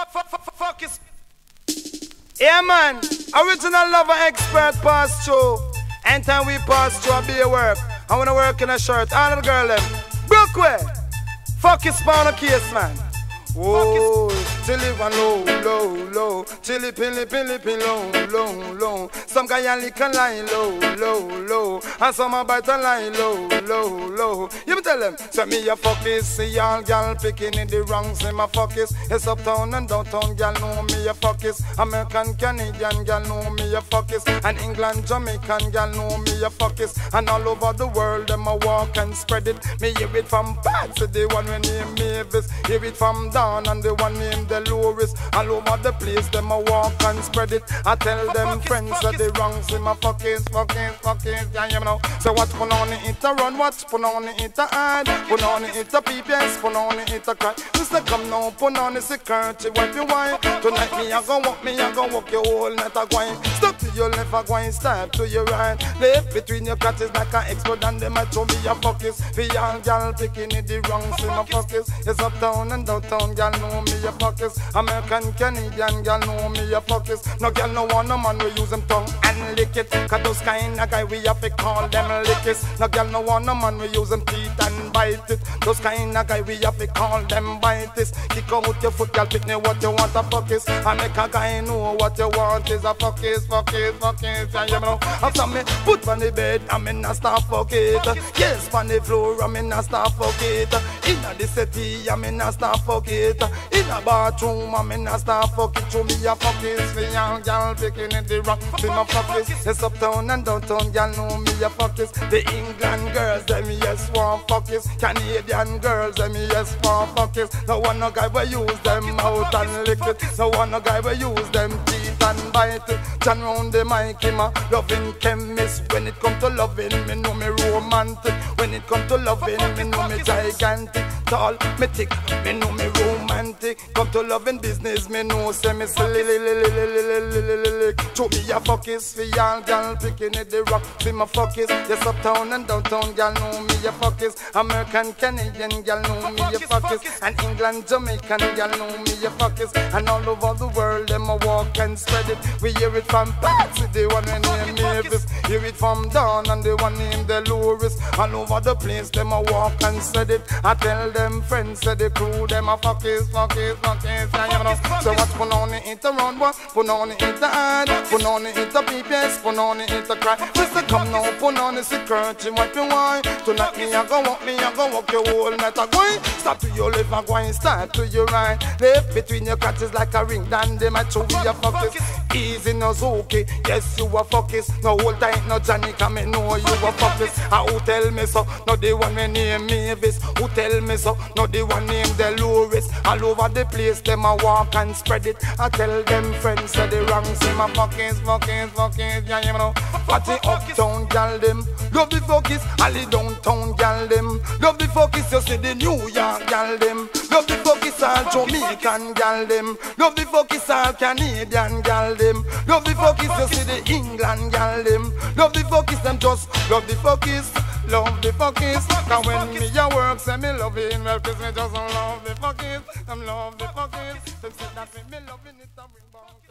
Focus. Yeah, man. Original lover expert pass through. Anytime we pass through, I be a work. I wanna work in a shirt. All of the girl them. Brookway. Focus on a case, man. Whoa, chilly one low, low, low. Chilly pilly, pilly, pilly, low, low, low. Some guy a lick a line low, low, low. And some a bite a line low, low, low. You me tell them, say me a focus. See all gal picking in the wrong, say my focus. It's uptown and downtown gal know me a focus. American, Canadian gal know me a focus. And England, Jamaican gal know me a focus. And all over the world them a walk and spread it. Me hear it from bad, so the one when name Mavis. Hear it from down. And the one named Dolores. All over the place, them a walk and spread it. I tell them friends that they wrong, say my focus, yeah, you know. So what put on the it a run, what put on the it a hide, put on the it a PPS, put on the it a cry. Mister come now, put on the security, wipe your wine. Tonight me a go walk your whole night a going. Stop to your left a going, step to your right. Left between your crotches like an expert and them a show me a focus. For y'all gal picking it the wrong, say my focus. It's uptown and downtown. Gal know me a focus. American, Canadian gal know me a focus. No gal no want no man we use them tongue and lick it. Cause those kind of guy we have to call them lickies. No gal no want no man we use them teeth and bite it. Those kind of guy we have to call them bites. Kick out your foot, gal pick me what you want a focus. And make a guy know what you want is a focus. Yeah, you know. After me put on the bed I me not stop fuck it. Yes, on the floor I me not stop fuck it. Inna the city I me not stop fuck it. In a bathroom, I'm in a star fucking to me a focus. For young gal picking in the rock, see my focus. It's uptown and downtown, gal know me a focus. The England girls, them yes want focus. Canadian girls, them yes want focus. No one no guy will use them out and lick it. No one no guy will use them teeth and bite it. Turn round the mic, him a loving chemist. When it come to loving, me know me romantic. When it come to loving, me know me gigantic. Tall, me thick, me know me romantic. Come to loving business, me know say me silly. To me a focus, for y'all gal picking it the rock. See my focus, yes uptown and downtown gal know me a focus. American, Canadian gal know me a focus. And England, Jamaican gal know me a focus. And all over the world them a walk and spread it. We hear it from Patsy, the one named Mavis. Hear it from Dawn and the one named Dolores. All over the place them a walk and spread it. I tell them friends, say the crew them a focus. Yeah, you know. So what put on the it around, what put on the it hide, put on the it PPS, put on the it cry. Mister come now, put on the security, what you want. Tonight me a go walk your whole night a going. Stop to your left and going, start to your right. Left between your crotches like a ring, then they might show you a focus. Easy no okay, yes you a focus. No hold tight, no Johnny, come and know you a focus. Who tell me so? No the one me name Mavis. Who tell me so? No the one named Dolores. All over the place, them a walk and spread it. I tell them friends say the wrong, say my focus, yeah, you know. Party uptown gal them, love the focus. All the downtown gal them, love the focus. You see the New York gal them, love the focus. All Jamaican gal them, love the focus. All Canadian gal them, love the focus. You see the England gal them, love the focus. Them just love the focus. Love the focus. Cause when me a work, say me loving, well, cause me just love the focus. Them love the focus. Them say that me loving it, I bring back.